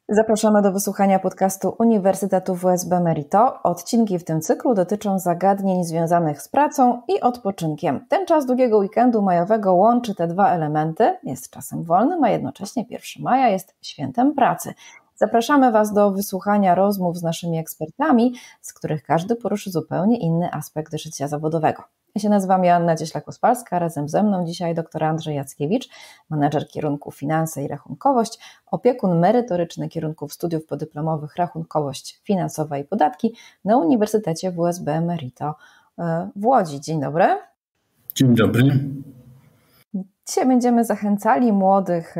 Zapraszamy do wysłuchania podcastu Uniwersytetu WSB Merito. Odcinki w tym cyklu dotyczą zagadnień związanych z pracą i odpoczynkiem. Ten czas długiego weekendu majowego łączy te dwa elementy. Jest czasem wolnym, a jednocześnie 1 maja jest świętem pracy. Zapraszamy Was do wysłuchania rozmów z naszymi ekspertami, z których każdy poruszy zupełnie inny aspekt życia zawodowego. Ja się nazywam Joanna Cieślak-Ospalska, razem ze mną dzisiaj dr Andrzej Jackiewicz, menedżer kierunku Finanse i Rachunkowość, opiekun merytoryczny kierunków studiów podyplomowych Rachunkowość Finansowa i Podatki na Uniwersytecie WSB Merito w Łodzi. Dzień dobry. Dzień dobry. Dzisiaj będziemy zachęcali młodych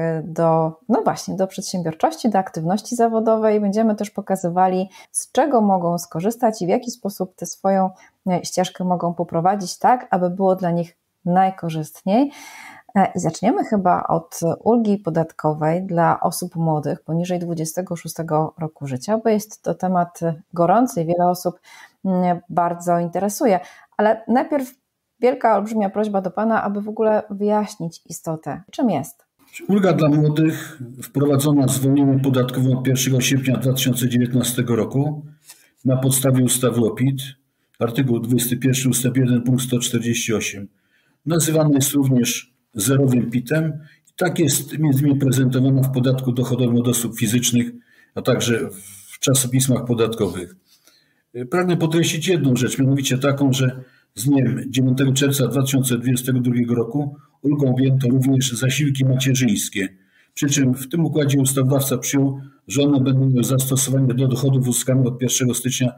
do przedsiębiorczości, do aktywności zawodowej. Będziemy też pokazywali, z czego mogą skorzystać i w jaki sposób tę swoją ścieżkę mogą poprowadzić tak, aby było dla nich najkorzystniej. I zaczniemy chyba od ulgi podatkowej dla osób młodych poniżej 26 roku życia, bo jest to temat gorący i wiele osób bardzo interesuje. Ale najpierw wielka, olbrzymia prośba do Pana, aby w ogóle wyjaśnić istotę. Czym jest? Ulga dla młodych wprowadzona zwolnieniem podatkowym od 1 sierpnia 2019 roku na podstawie ustawy o PIT, artykuł 21 ust. 1 punkt 148. Nazywana jest również zerowym PIT-em i tak jest między innymi prezentowana w podatku dochodowym od osób fizycznych, a także w czasopismach podatkowych. Pragnę podkreślić jedną rzecz, mianowicie taką, że z dniem 9 czerwca 2022 roku ulgą objęto również zasiłki macierzyńskie. Przy czym w tym układzie ustawodawca przyjął, że one będą miały zastosowanie do dochodów uzyskanych od 1 stycznia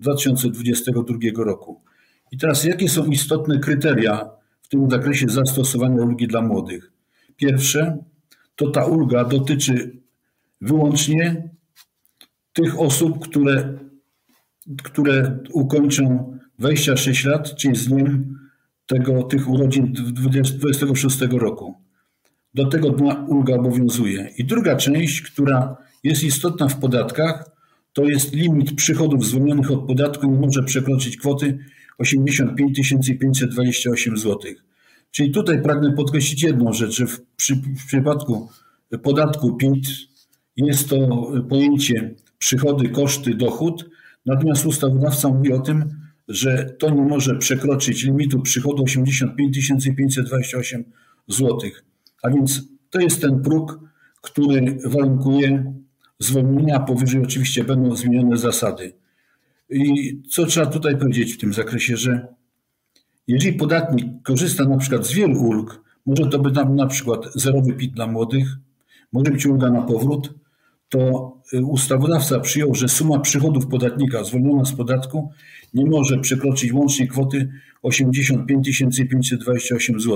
2022 roku. I teraz jakie są istotne kryteria w tym zakresie zastosowania ulgi dla młodych? Pierwsze, to ta ulga dotyczy wyłącznie tych osób, które ukończą 26 lat, czyli z dniem tych urodzin 26 roku. Do tego dnia ulga obowiązuje. I druga część, która jest istotna w podatkach, to jest limit przychodów zwolnionych od podatku, nie może przekroczyć kwoty 85 528 zł. Czyli tutaj pragnę podkreślić jedną rzecz, że w przypadku podatku PIT jest to pojęcie przychody, koszty, dochód, natomiast ustawodawca mówi o tym, że to nie może przekroczyć limitu przychodu 85 528 zł. A więc to jest ten próg, który warunkuje zwolnienia, powyżej oczywiście będą zmienione zasady. I co trzeba tutaj powiedzieć w tym zakresie, że jeżeli podatnik korzysta na przykład z wielu ulg, może to być na przykład zerowy PIT dla młodych, może być ulga na powrót, to ustawodawca przyjął, że suma przychodów podatnika zwolniona z podatku nie może przekroczyć łącznie kwoty 85 528 zł.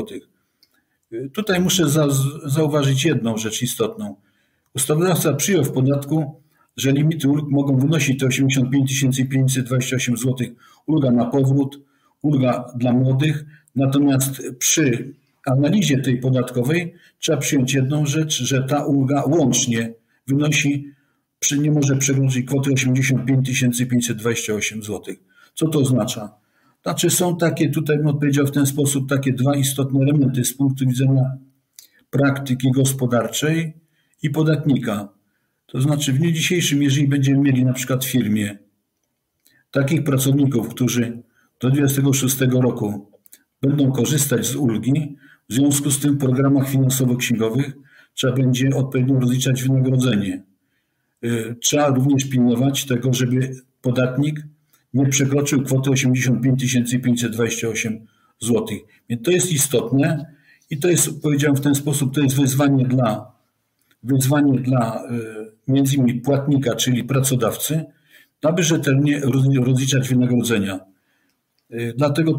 Tutaj muszę zauważyć jedną rzecz istotną. Ustawodawca przyjął w podatku, że limity ulg mogą wynosić te 85 528 zł, ulga na powrót, ulga dla młodych, natomiast przy analizie tej podatkowej trzeba przyjąć jedną rzecz, że ta ulga łącznie wynosi, nie może przekroczyć kwoty 85 528 zł. Co to oznacza? Znaczy są takie, tutaj bym odpowiedział w ten sposób, takie dwa istotne elementy z punktu widzenia praktyki gospodarczej i podatnika. To znaczy w dniu dzisiejszym, jeżeli będziemy mieli na przykład w firmie takich pracowników, którzy do 26 roku będą korzystać z ulgi, w związku z tym w programach finansowo-księgowych trzeba będzie odpowiednio rozliczać wynagrodzenie. Trzeba również pilnować tego, żeby podatnik nie przekroczył kwoty 85 528 zł. Więc to jest istotne i to jest, powiedziałem w ten sposób, to jest wyzwanie dla między innymi płatnika, czyli pracodawcy, aby rzetelnie rozliczać wynagrodzenia. Dlatego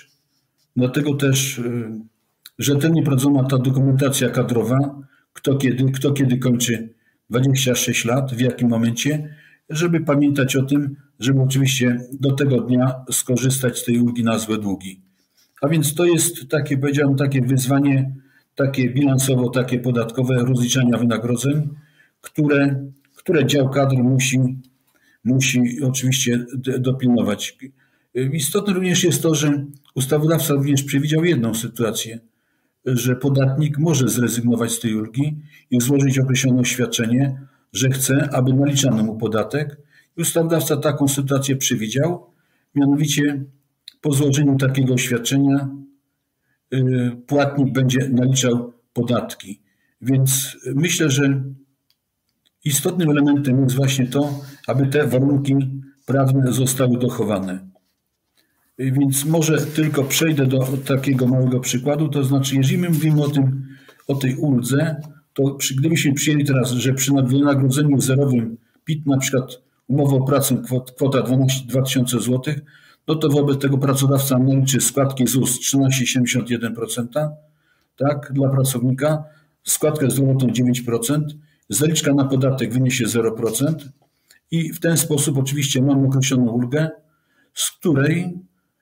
też rzetelnie prowadzona ta dokumentacja kadrowa, kto kiedy kończy 26 lat, w jakim momencie, żeby pamiętać o tym, żeby oczywiście do tego dnia skorzystać z tej ulgi na złe długi. A więc to jest takie, powiedziałem, takie wyzwanie, takie bilansowo, takie podatkowe rozliczania wynagrodzeń, które dział kadr musi oczywiście dopilnować. Istotne również jest to, że ustawodawca również przewidział jedną sytuację, że podatnik może zrezygnować z tej ulgi i złożyć określone oświadczenie, że chce, aby naliczano mu podatek. I ustawodawca taką sytuację przewidział, mianowicie po złożeniu takiego oświadczenia płatnik będzie naliczał podatki. Więc myślę, że istotnym elementem jest właśnie to, aby te warunki prawne zostały dochowane. Więc może tylko przejdę do takiego małego przykładu, to znaczy, jeżeli my mówimy o tej uldze, to gdybyśmy przyjęli teraz, że przy wynagrodzeniu zerowym PIT, na przykład umowa o pracę, kwota 2000 zł, no to wobec tego pracodawca naliczy składki ZUS 13,71%, tak, dla pracownika, składkę zdrowotną 9%, zaliczka na podatek wyniesie 0% i w ten sposób oczywiście mamy określoną ulgę, z której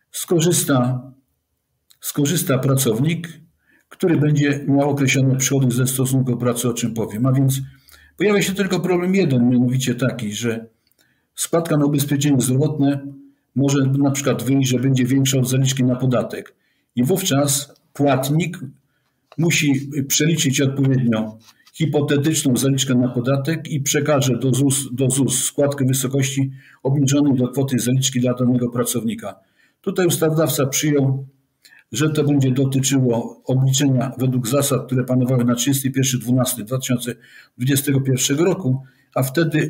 skorzysta pracownik, który będzie miał określone przychody ze stosunku do pracy, o czym powiem. A więc pojawia się tylko problem jeden, mianowicie taki, że składka na ubezpieczenie zdrowotne może na przykład wyjść, że będzie większa od zaliczki na podatek. I wówczas płatnik musi przeliczyć odpowiednio hipotetyczną zaliczkę na podatek i przekaże do ZUS składkę w wysokości obniżonej do kwoty zaliczki dla danego pracownika. Tutaj ustawodawca przyjął, że to będzie dotyczyło obliczenia według zasad, które panowały na 31.12.2021 roku, a wtedy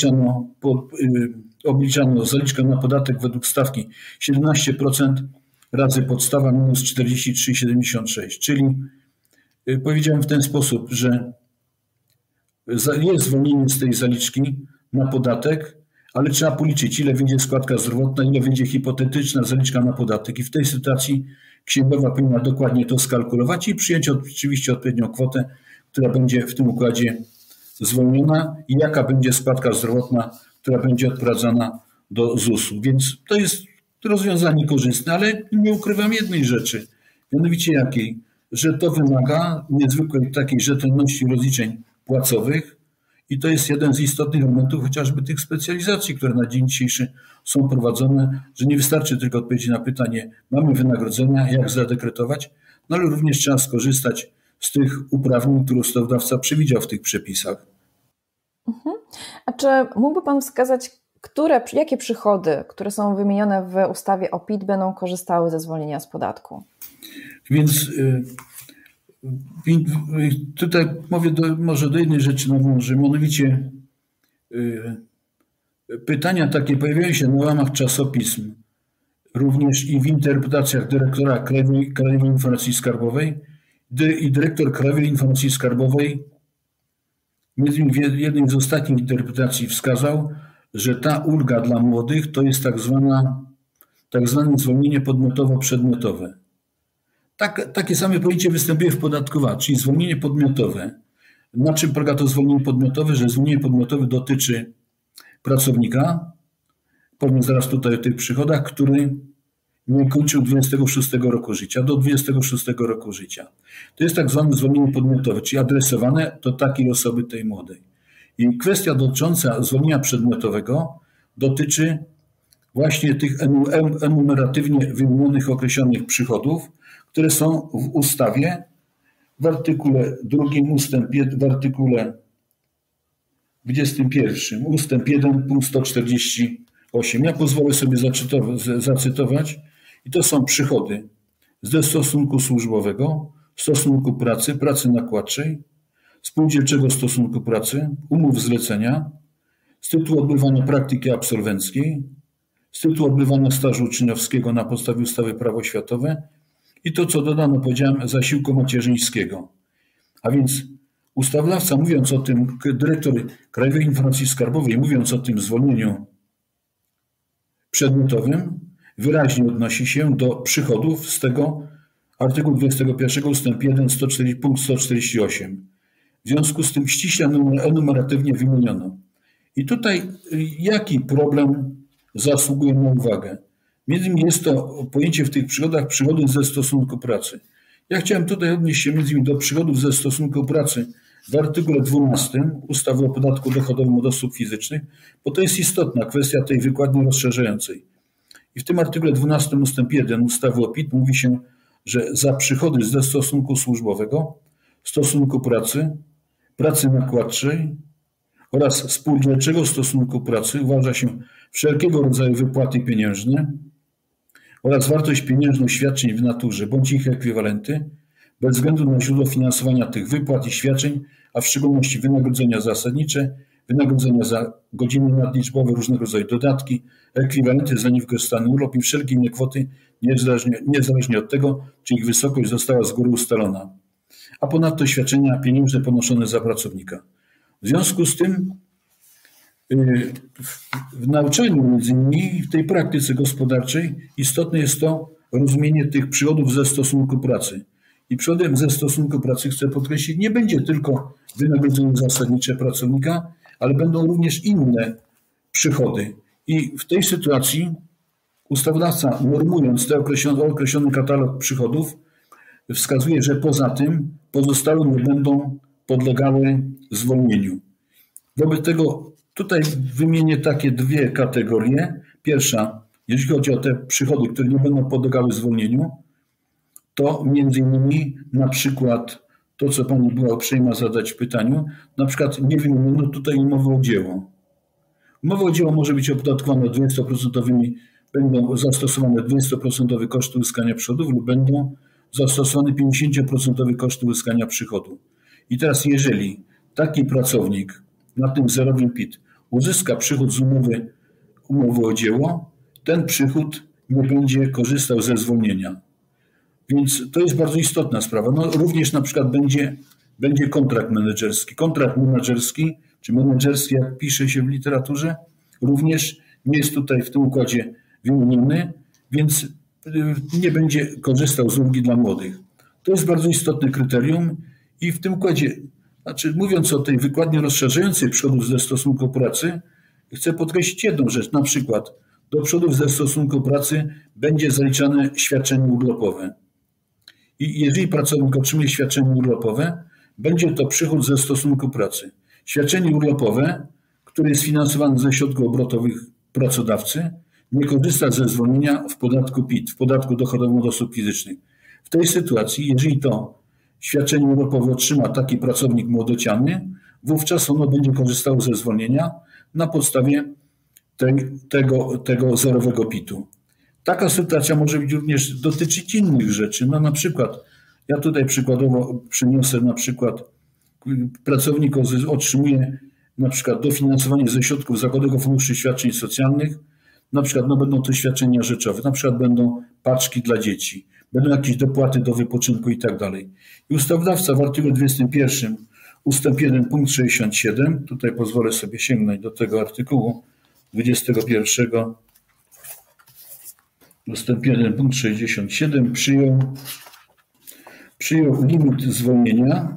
obliczano zaliczkę na podatek według stawki 17% razy podstawa minus 43,76. Czyli powiedziałem w ten sposób, że jest zwolnienie z tej zaliczki na podatek, ale trzeba policzyć, ile wyjdzie składka zdrowotna, ile wyjdzie hipotetyczna zaliczka na podatek. I w tej sytuacji księgowa powinna dokładnie to skalkulować i przyjąć oczywiście odpowiednią kwotę, która będzie w tym układzie zwolniona i jaka będzie składka zdrowotna, która będzie odprowadzana do ZUS-u. Więc to jest rozwiązanie korzystne, ale nie ukrywam jednej rzeczy, mianowicie jakiej, że to wymaga niezwykłej takiej rzetelności rozliczeń płacowych i to jest jeden z istotnych elementów chociażby tych specjalizacji, które na dzień dzisiejszy są prowadzone, że nie wystarczy tylko odpowiedzieć na pytanie, mamy wynagrodzenia, jak zadekretować, no ale również trzeba skorzystać z tych uprawnień, które ustawodawca przewidział w tych przepisach. A czy mógłby Pan wskazać, jakie przychody, które są wymienione w ustawie o PIT, będą korzystały ze zwolnienia z podatku? Więc tutaj mówię może do jednej rzeczy nawiążę, mianowicie pytania takie pojawiają się na łamach czasopism, również i w interpretacjach dyrektora Krajowej Informacji Skarbowej i dyrektor Krajowej Informacji Skarbowej między innymi w jednej z ostatnich interpretacji wskazał, że ta ulga dla młodych to jest tak zwane zwolnienie podmiotowo-przedmiotowe. Takie same pojęcie występuje w podatku VAT, czyli zwolnienie podmiotowe. Na czym polega to zwolnienie podmiotowe? Że zwolnienie podmiotowe dotyczy pracownika, powiem zaraz tutaj o tych przychodach, który nie kończył 26 roku życia, do 26 roku życia. To jest tak zwane zwolnienie podmiotowe, czyli adresowane do takiej osoby, tej młodej. I kwestia dotycząca zwolnienia przedmiotowego dotyczy właśnie tych enumeratywnie wymienionych określonych przychodów, które są w ustawie w artykule 2 w artykule 21 ustęp 1 punkt 148. Ja pozwolę sobie zacytować i to są przychody ze stosunku służbowego, stosunku pracy, pracy nakładczej, spółdzielczego stosunku pracy, umów zlecenia, z tytułu odbywania praktyki absolwenckiej, z tytułu odbywania stażu uczniowskiego na podstawie ustawy Prawo oświatowe i to, co dodano, powiedziałem, zasiłku macierzyńskiego. A więc ustawodawca, mówiąc o tym, dyrektor Krajowej Informacji Skarbowej, mówiąc o tym zwolnieniu przedmiotowym, wyraźnie odnosi się do przychodów z tego artykułu 21 ustęp 1 punkt 148. W związku z tym ściśle enumeratywnie wymieniono. I tutaj jaki problem zasługuje na uwagę? Między innymi jest to pojęcie w tych przychodach przychody ze stosunku pracy. Ja chciałem tutaj odnieść się między innymi do przychodów ze stosunku pracy w artykule 12 ustawy o podatku dochodowym od osób fizycznych, bo to jest istotna kwestia tej wykładni rozszerzającej. I w tym artykule 12 ustęp 1 ustawy o PIT mówi się, że za przychody ze stosunku służbowego, stosunku pracy, pracy nakładczej oraz spółdzielczego stosunku pracy uważa się wszelkiego rodzaju wypłaty pieniężne oraz wartość pieniężną świadczeń w naturze bądź ich ekwiwalenty, bez względu na źródło finansowania tych wypłat i świadczeń, a w szczególności wynagrodzenia zasadnicze, wynagrodzenia za godziny nadliczbowe, różnego rodzaju dodatki, ekwiwalenty za niewykorzystany urlop i wszelkie inne kwoty, niezależnie od tego, czy ich wysokość została z góry ustalona, a ponadto świadczenia pieniężne ponoszone za pracownika. W związku z tym w nauczaniu między innymi w tej praktyce gospodarczej istotne jest to rozumienie tych przychodów ze stosunku pracy. I przychodem ze stosunku pracy, chcę podkreślić, nie będzie tylko wynagrodzenie zasadnicze pracownika, ale będą również inne przychody. I w tej sytuacji ustawodawca, normując ten określony katalog przychodów, wskazuje, że poza tym pozostałe nie będą podlegały zwolnieniu. Wobec tego tutaj wymienię takie dwie kategorie. Pierwsza, jeśli chodzi o te przychody, które nie będą podlegały zwolnieniu, to między innymi na przykład to, co Pani była uprzejma zadać w pytaniu, na przykład nie wymieniono tutaj umowę o dzieło. Umowa o dzieło może być opodatkowana 20%, będą zastosowane 20% koszty uzyskania przychodów lub będą zastosowane 50% koszty uzyskania przychodu. I teraz jeżeli taki pracownik na tym zerowym PIT uzyska przychód z umowy o dzieło, ten przychód nie będzie korzystał ze zwolnienia. Więc to jest bardzo istotna sprawa. No, również na przykład będzie kontrakt menedżerski. Kontrakt menedżerski, czy menedżerski, jak pisze się w literaturze, również nie jest tutaj w tym układzie wymieniony, więc nie będzie korzystał z ulgi dla młodych. To jest bardzo istotne kryterium i w tym układzie, znaczy mówiąc o tej wykładni rozszerzającej przychodów ze stosunku pracy, chcę podkreślić jedną rzecz, na przykład do przychodów ze stosunku pracy będzie zaliczane świadczenie urlopowe. I jeżeli pracownik otrzymuje świadczenie urlopowe, będzie to przychód ze stosunku pracy. Świadczenie urlopowe, które jest finansowane ze środków obrotowych pracodawcy, nie korzysta ze zwolnienia w podatku PIT, w podatku dochodowym od osób fizycznych. W tej sytuacji, jeżeli to świadczenie urlopowe otrzyma taki pracownik młodociany, wówczas ono będzie korzystało ze zwolnienia na podstawie tego zerowego PIT-u. Taka sytuacja może być również dotyczyć innych rzeczy. No na przykład, ja tutaj przykładowo przyniosę na przykład, pracownik otrzymuje na przykład dofinansowanie ze środków Zakładowego Funduszu Świadczeń Socjalnych, na przykład no będą to świadczenia rzeczowe, na przykład będą paczki dla dzieci, będą jakieś dopłaty do wypoczynku i tak dalej. I ustawodawca w artykule 21 ustęp 1 punkt 67, tutaj pozwolę sobie sięgnąć do tego artykułu 21 ustęp 1 punkt 67 przyjął limit zwolnienia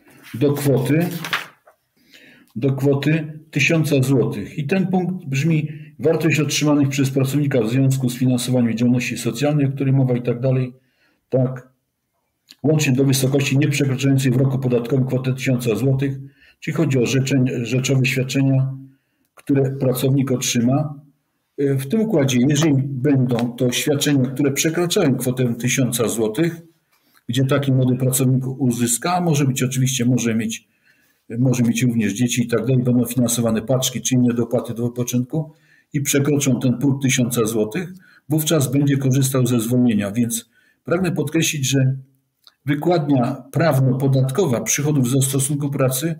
do kwoty 1000 zł. I ten punkt brzmi: wartość otrzymanych przez pracownika w związku z finansowaniem działalności socjalnej, o której mowa i tak dalej, tak, łącznie do wysokości nieprzekraczającej w roku podatkowym kwotę 1000 zł, czyli chodzi o rzeczowe świadczenia, które pracownik otrzyma. W tym układzie, jeżeli będą to świadczenia, które przekraczają kwotę 1000 zł, gdzie taki młody pracownik uzyska, a może być oczywiście, może mieć również dzieci i tak dalej, będą finansowane paczki czy inne dopłaty do wypoczynku i przekroczą ten próg 1000 zł, wówczas będzie korzystał ze zwolnienia. Więc pragnę podkreślić, że wykładnia prawno-podatkowa przychodów ze stosunku pracy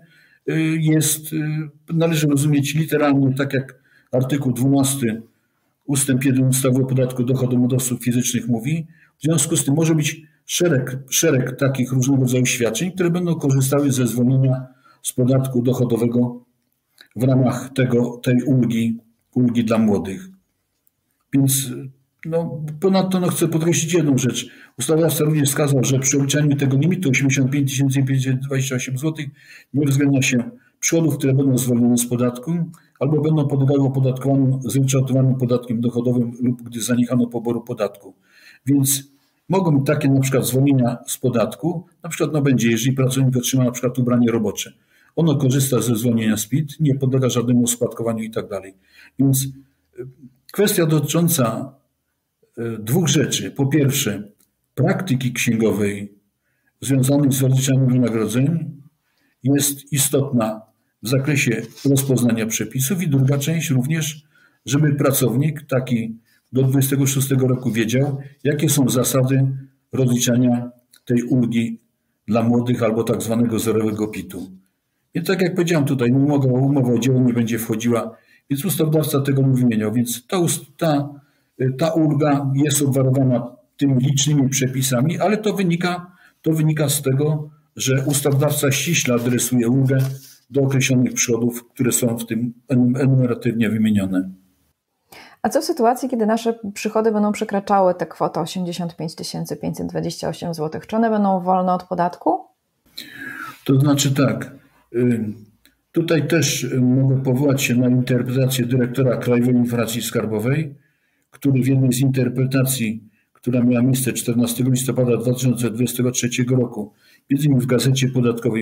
należy rozumieć literalnie, tak jak artykuł 12 ustęp 1 ustawy o podatku dochodowym od osób fizycznych mówi. W związku z tym może być szereg takich różnego rodzaju świadczeń, które będą korzystały ze zwolnienia z podatku dochodowego w ramach tej ulgi dla młodych. Więc ponadto chcę podkreślić jedną rzecz. Ustawodawca również wskazał, że przy obliczaniu tego limitu 85 528 zł nie uwzględnia się przychodów, które będą zwolnione z podatku albo będą podlegały opodatkowaniu zryczałtowanym podatkiem dochodowym lub gdy zaniechano poboru podatku. Więc mogą być takie na przykład zwolnienia z podatku, na przykład będzie, jeżeli pracownik otrzyma na przykład ubranie robocze. Ono korzysta ze zwolnienia z PIT, nie podlega żadnemu oskładkowaniu i tak dalej. Więc kwestia dotycząca dwóch rzeczy. Po pierwsze, praktyki księgowej związanej z rozliczaniem wynagrodzeń jest istotna w zakresie rozpoznania przepisów i druga część również, żeby pracownik taki do 26 roku wiedział, jakie są zasady rozliczania tej ulgi dla młodych albo tak zwanego zerowego PIT-u. I tak jak powiedziałem tutaj, umowa o dzieło nie będzie wchodziła, więc ustawodawca tego nie wymieniał, więc ta ulga jest obwarowana tymi licznymi przepisami, ale to wynika z tego, że ustawodawca ściśle adresuje ulgę do określonych przychodów, które są w tym enumeratywnie wymienione. A co w sytuacji, kiedy nasze przychody będą przekraczały tę kwotę 85 528 zł? Czy one będą wolne od podatku? To znaczy tak, tutaj też mogę powołać się na interpretację dyrektora Krajowej Administracji Skarbowej, który w jednej z interpretacji, która miała miejsce 14 listopada 2023 roku, między innymi w Gazecie Podatkowej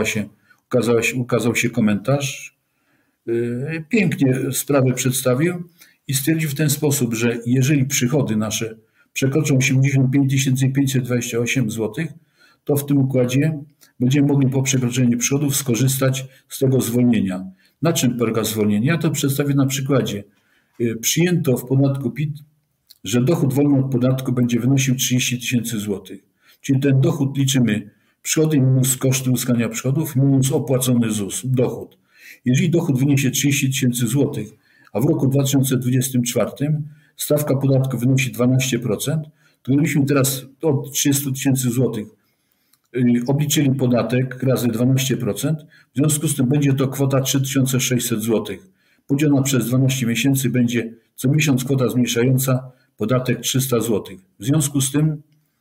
ukazał się komentarz, pięknie sprawę przedstawił i stwierdził w ten sposób, że jeżeli przychody nasze przekroczą 85 528 zł, to w tym układzie będziemy mogli po przekroczeniu przychodów skorzystać z tego zwolnienia. Na czym polega zwolnienie? Ja to przedstawię na przykładzie. Przyjęto w podatku PIT, że dochód wolny od podatku będzie wynosił 30 000 zł. Czyli ten dochód liczymy przychody minus koszty uzyskania przychodów minus opłacony ZUS, dochód. Jeżeli dochód wyniesie 30 000 zł, a w roku 2024 stawka podatku wynosi 12%, to gdybyśmy teraz od 30 000 zł obliczyli podatek razy 12%, w związku z tym będzie to kwota 3600 zł. Podzielona przez 12 miesięcy będzie co miesiąc kwota zmniejszająca podatek 300 zł. W związku z tym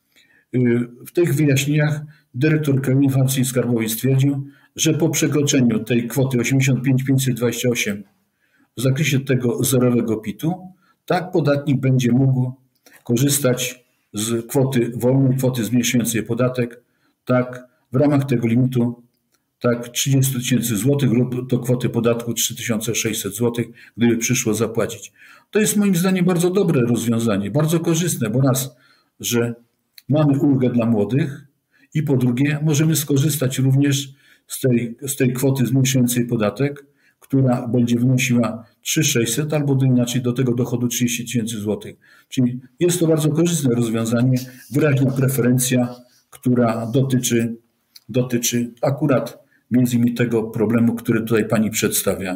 w tych wyjaśnieniach dyrektor Krajowej Administracji Skarbowej stwierdził, że po przekroczeniu tej kwoty 85 528 w zakresie tego zerowego PIT-u, tak podatnik będzie mógł korzystać z kwoty wolnej, kwoty zmniejszającej podatek, tak w ramach tego limitu, tak 30 000 zł lub do kwoty podatku 3600 zł, gdyby przyszło zapłacić. To jest moim zdaniem bardzo dobre rozwiązanie, bardzo korzystne, bo raz, że mamy ulgę dla młodych i po drugie możemy skorzystać również z tej kwoty zmniejszającej podatek, która będzie wynosiła 3600 albo inaczej do tego dochodu 30 000 zł. Czyli jest to bardzo korzystne rozwiązanie, wyraźna preferencja, która dotyczy akurat między innymi tego problemu, który tutaj Pani przedstawia.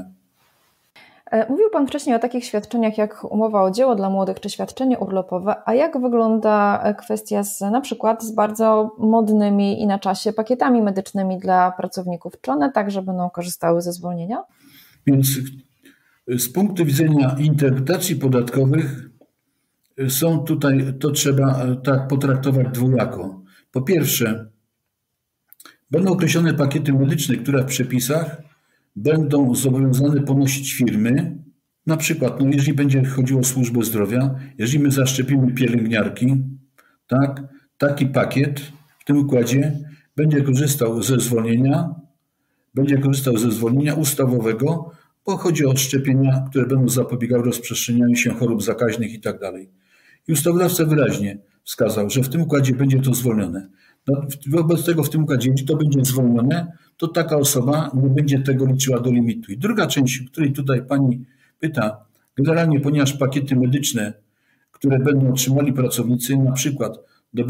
Mówił Pan wcześniej o takich świadczeniach jak umowa o dzieło dla młodych czy świadczenie urlopowe, a jak wygląda kwestia na przykład z bardzo modnymi i na czasie pakietami medycznymi dla pracowników? Czy one także będą korzystały ze zwolnienia? Więc z punktu widzenia interpretacji podatkowych są tutaj, to trzeba tak potraktować dwojako. Po pierwsze, będą określone pakiety medyczne, które w przepisach będą zobowiązane ponosić firmy. Na przykład, jeżeli będzie chodziło o służbę zdrowia, jeżeli my zaszczepimy pielęgniarki, tak, taki pakiet w tym układzie będzie korzystał ze zwolnienia ustawowego, bo chodzi o szczepienia, które będą zapobiegały rozprzestrzenianiu się chorób zakaźnych i tak dalej. I ustawodawca wyraźnie wskazał, że w tym układzie będzie to zwolnione. Wobec tego w tym układzie, jeśli to będzie zwolnione, to taka osoba nie będzie tego liczyła do limitu. I druga część, o której tutaj Pani pyta, generalnie ponieważ pakiety medyczne, które będą otrzymali pracownicy, na przykład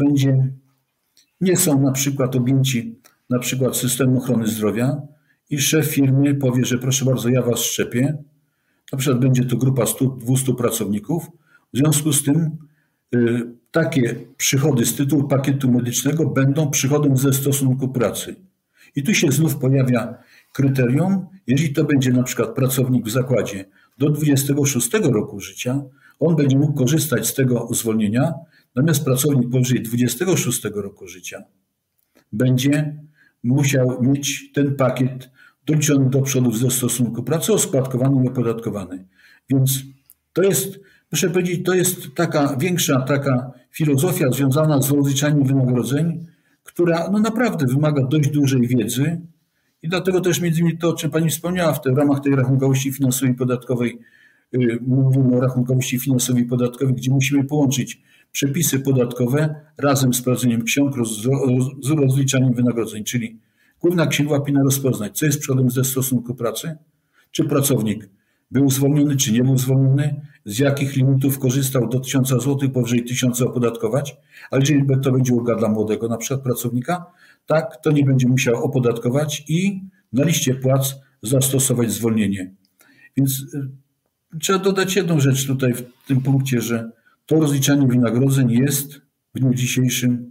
nie są na przykład objęci na przykład systemem ochrony zdrowia i szef firmy powie, że proszę bardzo, ja Was szczepię, na przykład będzie to grupa 100-200 pracowników, w związku z tym takie przychody z tytułu pakietu medycznego będą przychodem ze stosunku pracy. I tu się znów pojawia kryterium, jeżeli to będzie na przykład pracownik w zakładzie do 26 roku życia, on będzie mógł korzystać z tego zwolnienia, natomiast pracownik powyżej 26 roku życia będzie musiał mieć ten pakiet doliczony do przychodów ze stosunku pracy, oskładkowany i opodatkowany. Więc to jest, muszę powiedzieć, to jest większa filozofia związana z rozliczaniem wynagrodzeń, która naprawdę wymaga dość dużej wiedzy i dlatego też między innymi to, o czym Pani wspomniała, w ramach tej rachunkowości finansowej i podatkowej, mówimy o rachunkowości finansowej i podatkowej, gdzie musimy połączyć przepisy podatkowe razem z prowadzeniem ksiąg z rozliczaniem wynagrodzeń, czyli Główna Księgowa powinna rozpoznać, co jest przodem ze stosunku pracy, czy pracownik był zwolniony, czy nie był zwolniony, z jakich limitów korzystał do 1000 zł, powyżej 1000 opodatkować, ale jeżeli to będzie ulga dla młodego, na przykład pracownika, tak, to nie będzie musiał opodatkować i na liście płac zastosować zwolnienie. Więc trzeba dodać jedną rzecz tutaj w tym punkcie, że to rozliczanie wynagrodzeń jest w dniu dzisiejszym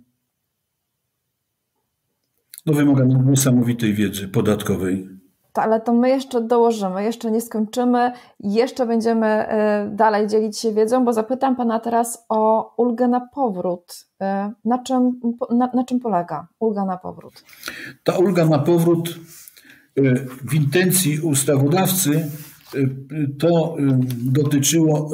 wymaga niesamowitej wiedzy podatkowej. Ale to my jeszcze dołożymy, jeszcze nie skończymy, jeszcze będziemy dalej dzielić się wiedzą, bo zapytam Pana teraz o ulgę na powrót. Na czym polega ulga na powrót? Ta ulga na powrót w intencji ustawodawcy to dotyczyło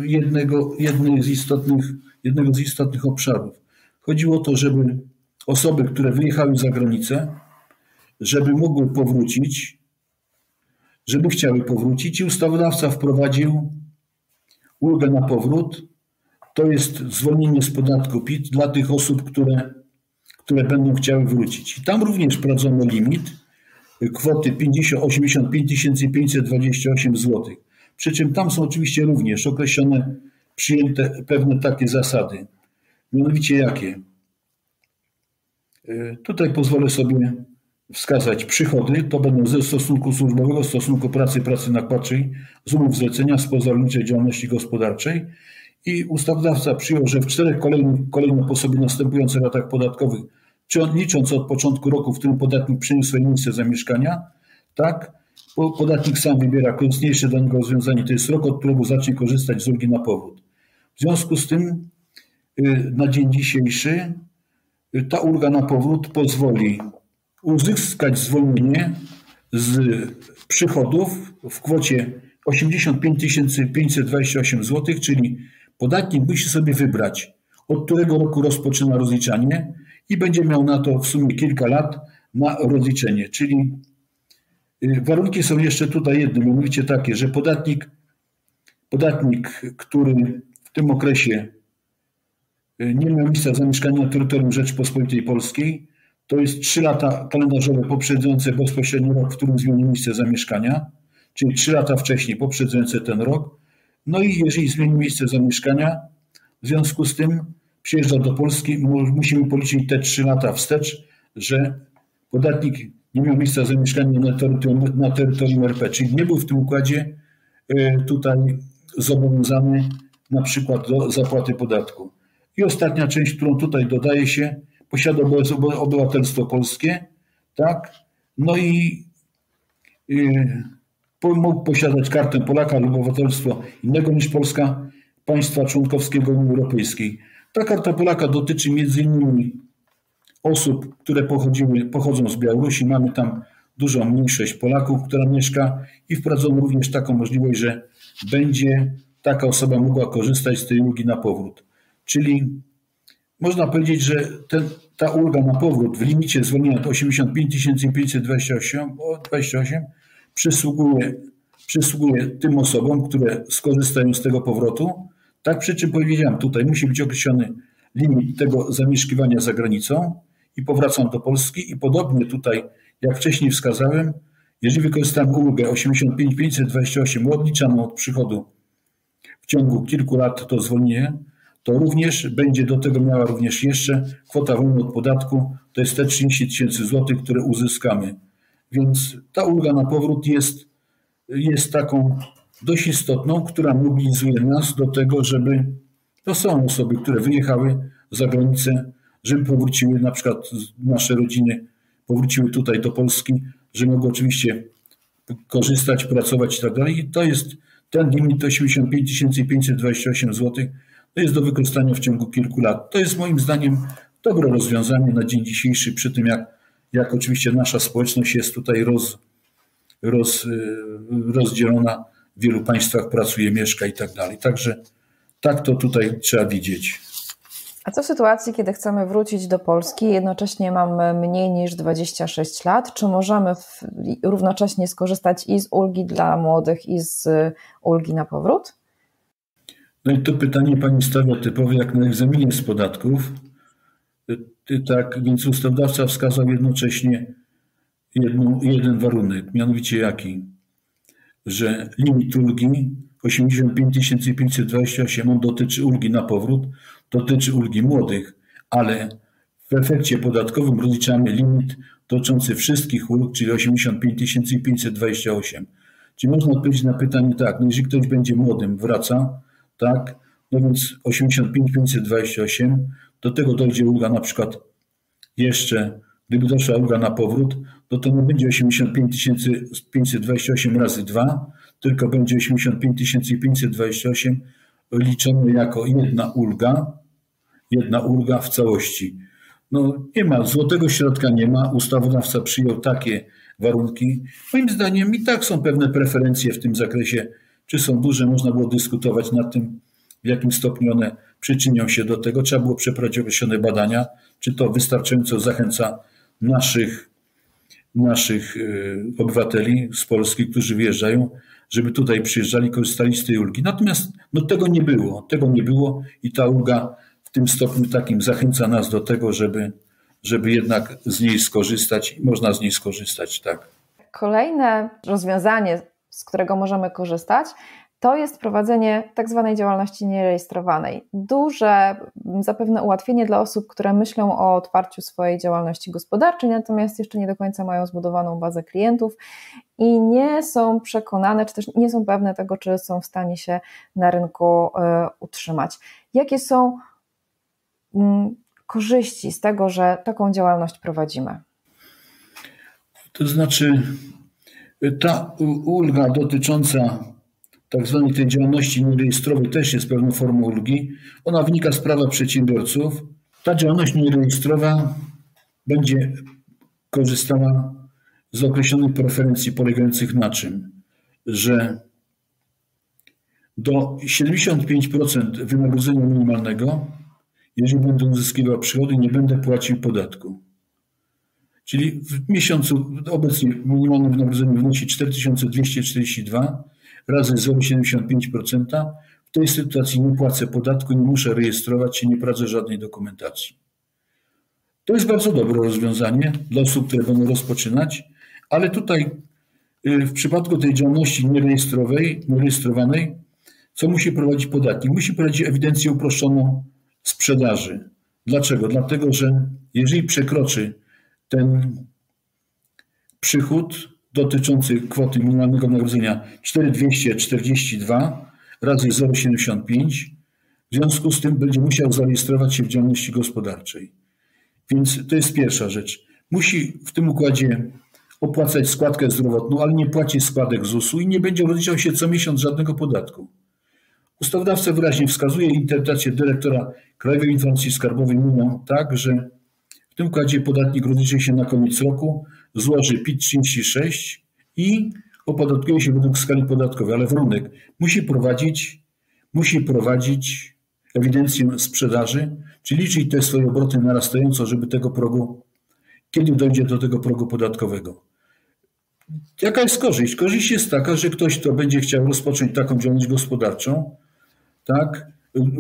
jednego z istotnych obszarów. Chodziło o to, żeby osoby, które wyjechały za granicę, żeby mogły powrócić, żeby chciały powrócić i ustawodawca wprowadził ulgę na powrót. To jest zwolnienie z podatku PIT dla tych osób, które będą chciały wrócić. I tam również wprowadzono limit kwoty 85 528 zł. Przy czym tam są oczywiście również określone, przyjęte pewne takie zasady. Mianowicie jakie? Tutaj pozwolę sobie wskazać przychody, to będą ze stosunku służbowego, stosunku pracy, pracy nakładczej, z umów zlecenia, z pozarolniczej działalności gospodarczej i ustawodawca przyjął, że w 4 kolejno po sobie następujących latach podatkowych, czy licząc od początku roku, w którym podatnik przyniósł swoje miejsce zamieszkania, tak, podatnik sam wybiera korzystniejsze dla niego rozwiązanie, to jest rok, od którego zacznie korzystać z ulgi na powrót. W związku z tym na dzień dzisiejszy ta ulga na powrót pozwoli uzyskać zwolnienie z przychodów w kwocie 85 528 zł, czyli podatnik musi sobie wybrać, od którego roku rozpoczyna rozliczanie i będzie miał na to w sumie kilka lat na rozliczenie. Czyli warunki są jeszcze tutaj jedne, mianowicie takie, że podatnik, który w tym okresie nie miał miejsca zamieszkania na terytorium Rzeczypospolitej Polskiej, to jest 3 lata kalendarzowe poprzedzające bezpośrednio rok, w którym zmienił miejsce zamieszkania, czyli 3 lata wcześniej poprzedzające ten rok. No i jeżeli zmieni miejsce zamieszkania, w związku z tym przyjeżdża do Polski, musimy policzyć te 3 lata wstecz, że podatnik nie miał miejsca zamieszkania na terytorium RP, czyli nie był w tym układzie tutaj zobowiązany na przykład do zapłaty podatku. I ostatnia część, którą tutaj dodaje się, posiada obywatelstwo polskie, tak? No i mógł posiadać kartę Polaka lub obywatelstwo innego niż Polska, państwa członkowskiego Unii Europejskiej. Ta karta Polaka dotyczy m.in. osób, które pochodzą z Białorusi. Mamy tam dużą mniejszość Polaków, która mieszka i wprowadzono również taką możliwość, że będzie taka osoba mogła korzystać z tej ulgi na powrót. Czyli można powiedzieć, że ta ulga na powrót w limicie zwolnienia 85 528 przysługuje tym osobom, które skorzystają z tego powrotu. Tak, przy czym powiedziałem, tutaj musi być określony limit tego zamieszkiwania za granicą i powracam do Polski i podobnie tutaj, jak wcześniej wskazałem, jeżeli wykorzystam ulgę 85 528 odliczaną od przychodu w ciągu kilku lat to zwolnienie, to również będzie do tego miała również jeszcze kwota wolna od podatku, to jest te 30 000 złotych, które uzyskamy. Więc ta ulga na powrót jest taką dość istotną, która mobilizuje nas do tego, żeby to są osoby, które wyjechały za granicę, żeby powróciły, na przykład nasze rodziny powróciły tutaj do Polski, żeby mogły oczywiście korzystać, pracować i tak dalej. I to jest ten limit 85 528 zł. To jest do wykorzystania w ciągu kilku lat. To jest moim zdaniem dobre rozwiązanie na dzień dzisiejszy, przy tym jak oczywiście nasza społeczność jest tutaj rozdzielona, w wielu państwach pracuje, mieszka i tak dalej. Także tak to tutaj trzeba widzieć. A co w sytuacji, kiedy chcemy wrócić do Polski, jednocześnie mamy mniej niż 26 lat? Czy możemy równocześnie skorzystać i z ulgi dla młodych, i z ulgi na powrót? No i to pytanie pani stawia typowe jak na egzaminie z podatków. Tak, więc ustawodawca wskazał jednocześnie jeden warunek, mianowicie jaki? Że limit ulgi 85 528, on dotyczy ulgi na powrót, dotyczy ulgi młodych, ale w efekcie podatkowym rozliczamy limit dotyczący wszystkich ulg, czyli 85 528. Czyli można odpowiedzieć na pytanie tak, no jeżeli ktoś będzie młodym, wraca, tak, no więc 85 528, do tego dojdzie ulga na przykład jeszcze, gdyby doszła ulga na powrót, to nie będzie 85 528 razy 2, tylko będzie 85 528 liczone jako jedna ulga w całości. No nie ma, złotego środka nie ma, ustawodawca przyjął takie warunki. Moim zdaniem i tak są pewne preferencje w tym zakresie, czy są duże, można było dyskutować nad tym, w jakim stopniu one przyczynią się do tego. Trzeba było przeprowadzić określone badania, czy to wystarczająco zachęca naszych obywateli z Polski, którzy wyjeżdżają, żeby tutaj przyjeżdżali, korzystali z tej ulgi. Natomiast no, tego nie było i ta ulga w tym stopniu takim zachęca nas do tego, żeby jednak z niej skorzystać. Można z niej skorzystać, tak. Kolejne rozwiązanie, z którego możemy korzystać, to jest prowadzenie tak zwanej działalności nierejestrowanej. Duże zapewne ułatwienie dla osób, które myślą o otwarciu swojej działalności gospodarczej, natomiast jeszcze nie do końca mają zbudowaną bazę klientów i nie są przekonane, czy też nie są pewne tego, czy są w stanie się na rynku utrzymać. Jakie są korzyści z tego, że taką działalność prowadzimy? To znaczy ta ulga dotycząca tak zwanej tej działalności nierejestrowej też jest pewną formą ulgi. Ona wynika z prawa przedsiębiorców. Ta działalność nierejestrowa będzie korzystała z określonych preferencji polegających na czym? Że do 75% wynagrodzenia minimalnego, jeżeli będę uzyskiwał przychody, nie będę płacił podatku. Czyli w miesiącu obecnie minimalne wynagrodzenie wynosi 4242 razy 0,75%. W tej sytuacji nie płacę podatku, nie muszę rejestrować się, nie prowadzę żadnej dokumentacji. To jest bardzo dobre rozwiązanie dla osób, które będą rozpoczynać, ale tutaj w przypadku tej działalności nierejestrowanej, co musi prowadzić podatnik? Musi prowadzić ewidencję uproszczoną sprzedaży. Dlaczego? Dlatego, że jeżeli przekroczy ten przychód dotyczący kwoty minimalnego wynagrodzenia 4242 razy 0,75, w związku z tym będzie musiał zarejestrować się w działalności gospodarczej. Więc to jest pierwsza rzecz. Musi w tym układzie opłacać składkę zdrowotną, ale nie płaci składek ZUS-u i nie będzie rozliczał się co miesiąc żadnego podatku. Ustawodawca wyraźnie wskazuje, interpretację dyrektora Krajowej Informacji Skarbowej mówią tak, że w tym układzie podatnik rozliczy się na koniec roku, złoży PIT-36 i opodatkuje się według skali podatkowej, ale warunek musi prowadzić ewidencję sprzedaży, czyli liczyć te swoje obroty narastająco, żeby tego progu, kiedy dojdzie do tego progu podatkowego. Jaka jest korzyść? Korzyść jest taka, że ktoś, kto będzie chciał rozpocząć taką działalność gospodarczą, tak,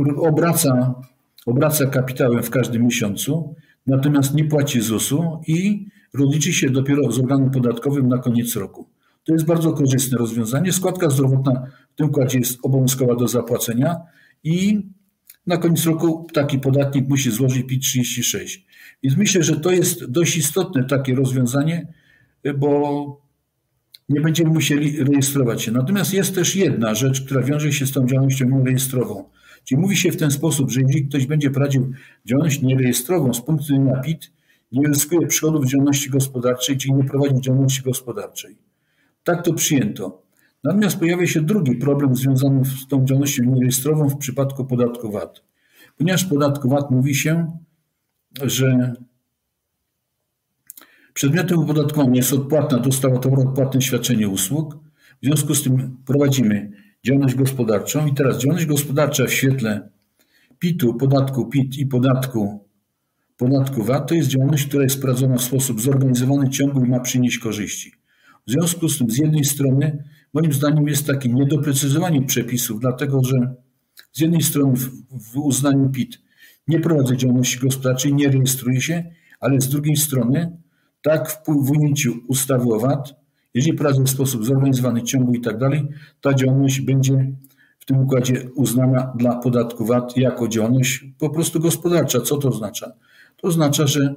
obraca kapitałem w każdym miesiącu, natomiast nie płaci ZUS-u i rozliczy się dopiero z organem podatkowym na koniec roku. To jest bardzo korzystne rozwiązanie. Składka zdrowotna w tym układzie jest obowiązkowa do zapłacenia i na koniec roku taki podatnik musi złożyć PIT-36. Więc myślę, że to jest dość istotne takie rozwiązanie, bo nie będziemy musieli rejestrować się. Natomiast jest też jedna rzecz, która wiąże się z tą działalnością nierejestrową. Czyli mówi się w ten sposób, że jeżeli ktoś będzie prowadził działalność nierejestrową z punktu widzenia PIT, nie uzyskuje przychodów w działalności gospodarczej, czyli nie prowadzi działalności gospodarczej. Tak to przyjęto. Natomiast pojawia się drugi problem związany z tą działalnością nierejestrową w przypadku podatku VAT. Ponieważ w podatku VAT mówi się, że przedmiotem opodatkowania jest odpłatna dostawa towaru, odpłatne świadczenie usług. W związku z tym prowadzimy działalność gospodarczą i teraz działalność gospodarcza w świetle PIT-u, podatku PIT i podatku VAT to jest działalność, która jest prowadzona w sposób zorganizowany, ciągły i ma przynieść korzyści. W związku z tym z jednej strony moim zdaniem jest takie niedoprecyzowanie przepisów, dlatego że z jednej strony w uznaniu PIT nie prowadzę działalności gospodarczej, nie rejestruję się, ale z drugiej strony tak w ujęciu ustawy o VAT, jeżeli pracuje w sposób zorganizowany, ciągły i tak dalej, ta działalność będzie w tym układzie uznana dla podatku VAT jako działalność po prostu gospodarcza. Co to oznacza? To oznacza, że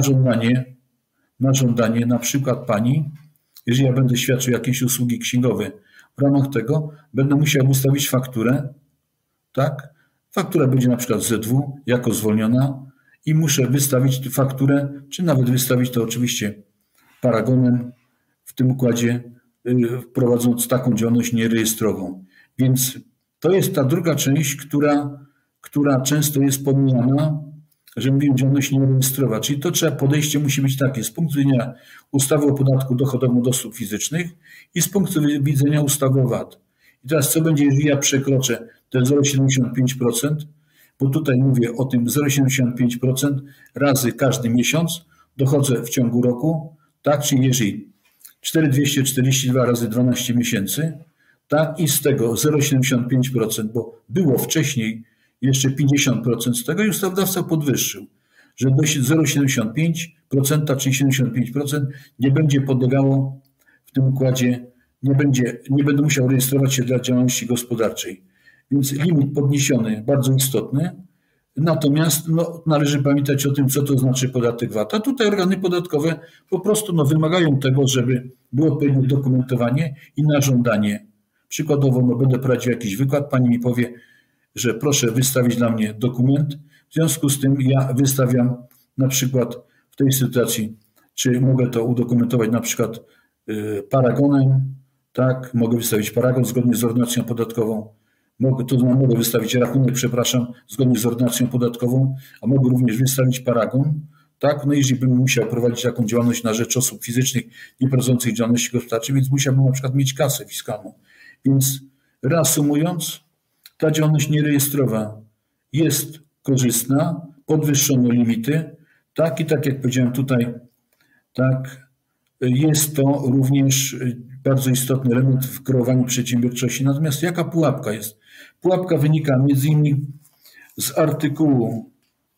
na żądanie na przykład pani, jeżeli ja będę świadczył jakieś usługi księgowe, w ramach tego będę musiał wystawić fakturę, tak? Faktura będzie na przykład ZW jako zwolniona i muszę wystawić fakturę, czy nawet wystawić to oczywiście paragonem w tym układzie, prowadząc taką działalność nierejestrową. Więc to jest ta druga część, która często jest pomijana, że mówimy działalność nierejestrowa. Czyli to podejście musi być takie z punktu widzenia ustawy o podatku dochodowym od osób fizycznych i z punktu widzenia ustawy o VAT. I teraz co będzie, jeżeli ja przekroczę te 0,75%, bo tutaj mówię o tym 0,75% razy każdy miesiąc, dochodzę w ciągu roku, tak, czyli jeżeli 4,242 razy 12 miesięcy, tak, i z tego 0,75%, bo było wcześniej jeszcze 50% z tego i ustawodawca podwyższył, że do 0,75%, czyli 75% nie będzie podlegało w tym układzie, nie będę musiał rejestrować się dla działalności gospodarczej. Więc limit podniesiony, bardzo istotny. Natomiast należy pamiętać o tym, co to znaczy podatek VAT. A tutaj organy podatkowe po prostu wymagają tego, żeby było odpowiednie dokumentowanie i na żądanie. Przykładowo będę prowadził jakiś wykład, pani mi powie, że proszę wystawić dla mnie dokument. W związku z tym ja wystawiam na przykład w tej sytuacji, czy mogę to udokumentować na przykład paragonem, tak, mogę wystawić paragon zgodnie z ordynacją podatkową, mogę wystawić rachunek, zgodnie z ordynacją podatkową, a mogę również wystawić paragon, tak, jeżeli bym musiał prowadzić taką działalność na rzecz osób fizycznych nieprowadzących działalności gospodarczej, więc musiałbym na przykład mieć kasę fiskalną. Więc reasumując, ta działalność nierejestrowa jest korzystna, podwyższono limity, tak, i tak jak powiedziałem tutaj, tak, jest to również bardzo istotny element w kreowaniu przedsiębiorczości. Natomiast jaka pułapka jest? Pułapka wynika m.in. z artykułu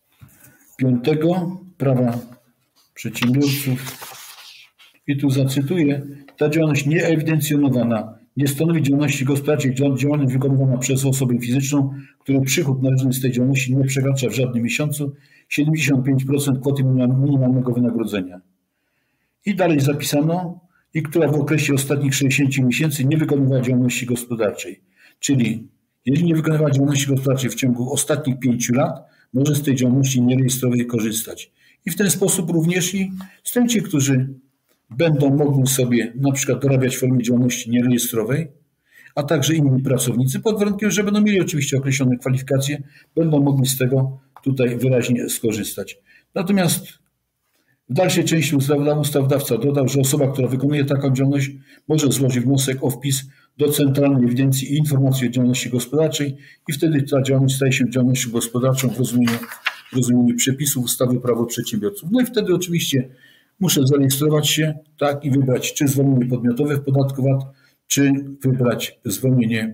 5 Prawa Przedsiębiorców i tu zacytuję: ta działalność nieewidencjonowana nie stanowi działalności gospodarczej, działalność wykonywana przez osobę fizyczną, której przychód należny z tej działalności nie przekracza w żadnym miesiącu 75% kwoty minimalnego wynagrodzenia. I dalej zapisano, i która w okresie ostatnich 60 miesięcy nie wykonywała działalności gospodarczej. Czyli jeżeli nie wykonywała działalności gospodarczej w ciągu ostatnich 5 lat, może z tej działalności nierejestrowej korzystać. I w ten sposób również i studenci, którzy będą mogli sobie na przykład dorabiać w formie działalności nierejestrowej, a także inni pracownicy, pod warunkiem, że będą mieli oczywiście określone kwalifikacje, będą mogli z tego tutaj wyraźnie skorzystać. Natomiast w dalszej części ustawodawca dodał, że osoba, która wykonuje taką działalność, może złożyć wniosek o wpis do Centralnej Ewidencji i Informacji o Działalności Gospodarczej i wtedy ta działalność staje się działalnością gospodarczą w rozumieniu przepisów ustawy Prawo przedsiębiorców. No i wtedy oczywiście muszę zarejestrować się, tak, i wybrać czy zwolnienie podmiotowe w podatku VAT, czy wybrać zwolnienie,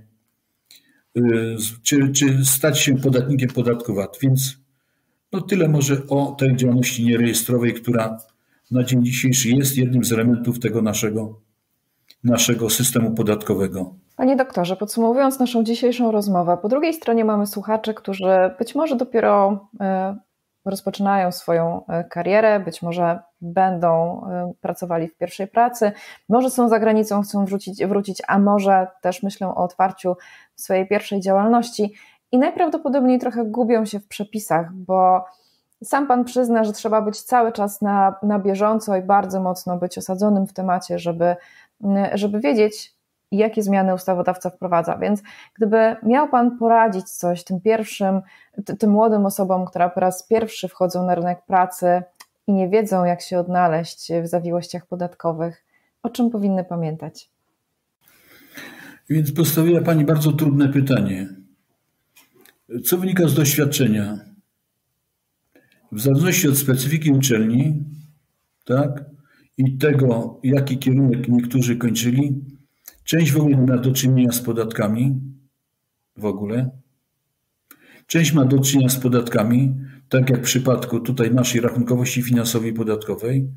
czy stać się podatnikiem podatku VAT. Więc tyle może o tej działalności nierejestrowej, która na dzień dzisiejszy jest jednym z elementów tego naszego systemu podatkowego. Panie doktorze, podsumowując naszą dzisiejszą rozmowę, po drugiej stronie mamy słuchaczy, którzy być może dopiero rozpoczynają swoją karierę, być może będą pracowali w pierwszej pracy, może są za granicą, chcą wrócić, a może też myślą o otwarciu swojej pierwszej działalności i najprawdopodobniej trochę gubią się w przepisach, bo sam Pan przyzna, że trzeba być cały czas na bieżąco i bardzo mocno być osadzonym w temacie, żeby wiedzieć, jakie zmiany ustawodawca wprowadza. Więc gdyby miał Pan poradzić coś tym młodym osobom, które po raz pierwszy wchodzą na rynek pracy i nie wiedzą, jak się odnaleźć w zawiłościach podatkowych, o czym powinny pamiętać? Więc postawiła Pani bardzo trudne pytanie. Co wynika z doświadczenia? W zależności od specyfiki uczelni, tak, i tego, jaki kierunek niektórzy kończyli, część w ogóle ma do czynienia z podatkami, w ogóle. Część ma do czynienia z podatkami, tak jak w przypadku tutaj naszej rachunkowości finansowej i podatkowej.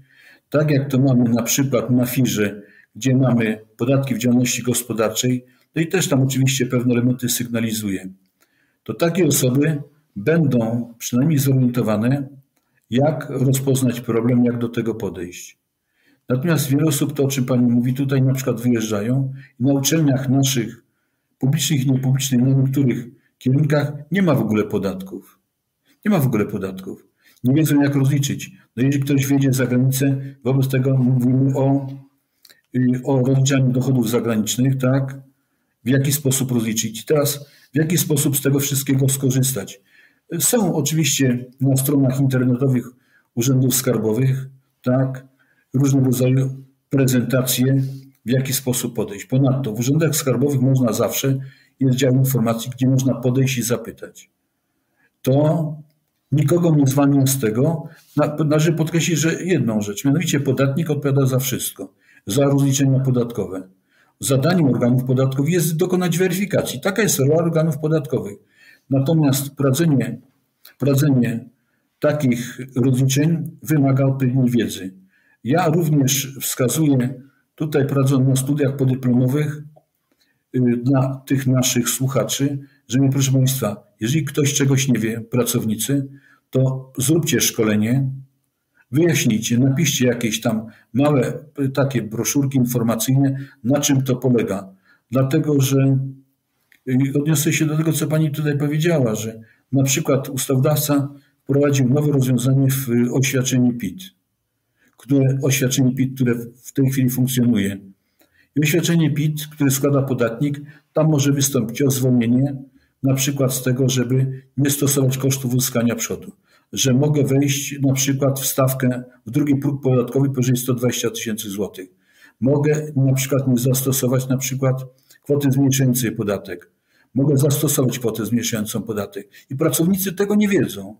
Tak jak to mamy na przykład na FIR-ze, gdzie mamy podatki w działalności gospodarczej, no i też tam oczywiście pewne elementy sygnalizuje. To takie osoby będą przynajmniej zorientowane, jak rozpoznać problem, jak do tego podejść. Natomiast wiele osób, to o czym Pani mówi, tutaj na przykład wyjeżdżają i na uczelniach naszych publicznych i niepublicznych, na niektórych kierunkach nie ma w ogóle podatków. Nie ma w ogóle podatków. Nie wiedzą, jak rozliczyć. No jeżeli ktoś wyjedzie za granicę, wobec tego mówimy o rozliczaniu dochodów zagranicznych, tak? W jaki sposób rozliczyć. Teraz w jaki sposób z tego wszystkiego skorzystać. Są oczywiście na stronach internetowych urzędów skarbowych, tak, różnego rodzaju prezentacje, w jaki sposób podejść. Ponadto w urzędach skarbowych można zawsze, jest dział informacji, gdzie można podejść i zapytać. To nikogo nie zwalnia z tego. Należy podkreślić, że jedną rzecz, mianowicie podatnik odpowiada za wszystko, za rozliczenia podatkowe. Zadaniem organów podatkowych jest dokonać weryfikacji. Taka jest rola organów podatkowych. Natomiast prowadzenie takich rozliczeń wymaga odpowiedniej wiedzy. Ja również wskazuję, tutaj prowadząc na studiach podyplomowych dla tych naszych słuchaczy, że proszę Państwa, jeżeli ktoś czegoś nie wie, pracownicy, to zróbcie szkolenie, wyjaśnijcie, napiszcie jakieś tam małe takie broszurki informacyjne, na czym to polega. Dlatego, że odniosę się do tego, co Pani tutaj powiedziała, że na przykład ustawodawca wprowadził nowe rozwiązanie w oświadczeniu PIT, które w tej chwili funkcjonuje. I oświadczenie PIT, które składa podatnik, tam może wystąpić o zwolnienie na przykład z tego, żeby nie stosować kosztów uzyskania przychodu. Że mogę wejść na przykład w stawkę, w drugi próg podatkowy powyżej 120 tysięcy złotych. Mogę na przykład nie zastosować na przykład kwoty zmniejszającej podatek. Mogę zastosować kwotę zmniejszającą podatek. I pracownicy tego nie wiedzą.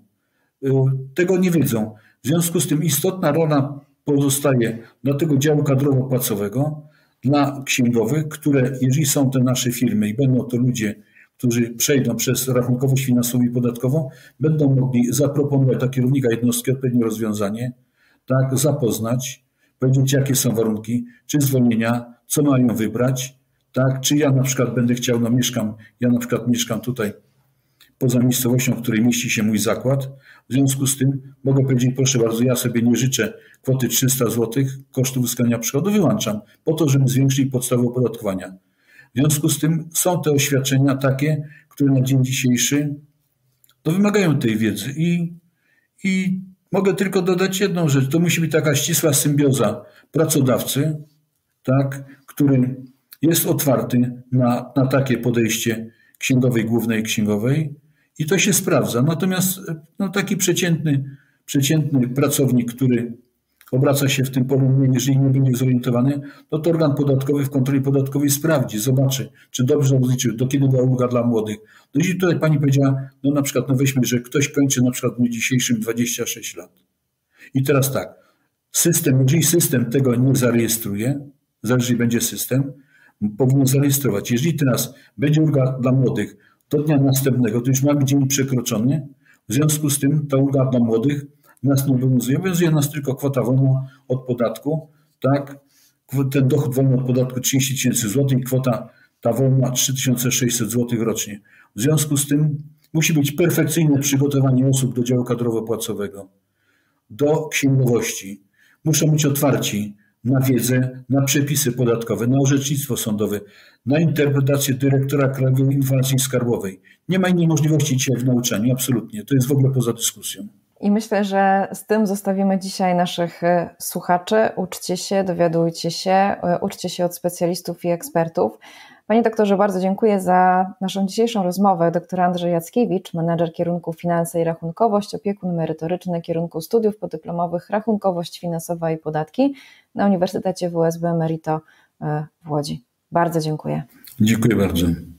W związku z tym istotna rola pozostaje dla tego działu kadrowo-płacowego, dla księgowych, które, jeżeli są te nasze firmy i będą to ludzie, którzy przejdą przez rachunkowość finansową i podatkową, będą mogli zaproponować dla kierownika jednostki odpowiednie rozwiązanie, tak, zapoznać, powiedzieć, jakie są warunki, czy zwolnienia, co mają wybrać, tak, czy ja na przykład będę chciał, mieszkam tutaj poza miejscowością, w której mieści się mój zakład. W związku z tym mogę powiedzieć, proszę bardzo, ja sobie nie życzę kwoty 300 zł kosztu uzyskania przychodu, wyłączam po to, żeby zwiększyć podstawę opodatkowania. W związku z tym są te oświadczenia takie, które na dzień dzisiejszy wymagają tej wiedzy. I mogę tylko dodać jedną rzecz. To musi być taka ścisła symbioza pracodawcy, tak, który jest otwarty na takie podejście księgowej, głównej księgowej i to się sprawdza. Natomiast taki przeciętny pracownik, który obraca się w tym polu, jeżeli nie będzie zorientowany, to organ podatkowy w kontroli podatkowej sprawdzi, zobaczy, czy dobrze rozliczył, do kiedy była ulga dla młodych. No jeśli tutaj Pani powiedziała, na przykład, weźmy, że ktoś kończy na przykład w dniu dzisiejszym 26 lat. I teraz tak, jeżeli system tego nie zarejestruje, jeżeli będzie system, powinien zarejestrować. Jeżeli teraz będzie ulga dla młodych do dnia następnego, to już mamy dzień przekroczony, w związku z tym ta ulga dla młodych nas nie obowiązuje. Obowiązuje nas tylko kwota wolna od podatku, tak? Ten dochód wolny od podatku 30 tysięcy złotych i kwota ta wolna 3600 złotych rocznie. W związku z tym musi być perfekcyjne przygotowanie osób do działu kadrowo-płacowego, do księgowości. Muszą być otwarci na wiedzę, na przepisy podatkowe, na orzecznictwo sądowe, na interpretację dyrektora Krajowej Informacji Skarbowej. Nie ma innej możliwości dzisiaj w nauczaniu, absolutnie. To jest w ogóle poza dyskusją. I myślę, że z tym zostawimy dzisiaj naszych słuchaczy. Uczcie się, dowiadujcie się, uczcie się od specjalistów i ekspertów. Panie doktorze, bardzo dziękuję za naszą dzisiejszą rozmowę. Doktor Andrzej Jackiewicz, menedżer kierunku Finanse i Rachunkowość, opiekun merytoryczny kierunku studiów podyplomowych Rachunkowość finansowa i podatki na Uniwersytecie WSB Emerito w Łodzi. Bardzo dziękuję. Dziękuję bardzo.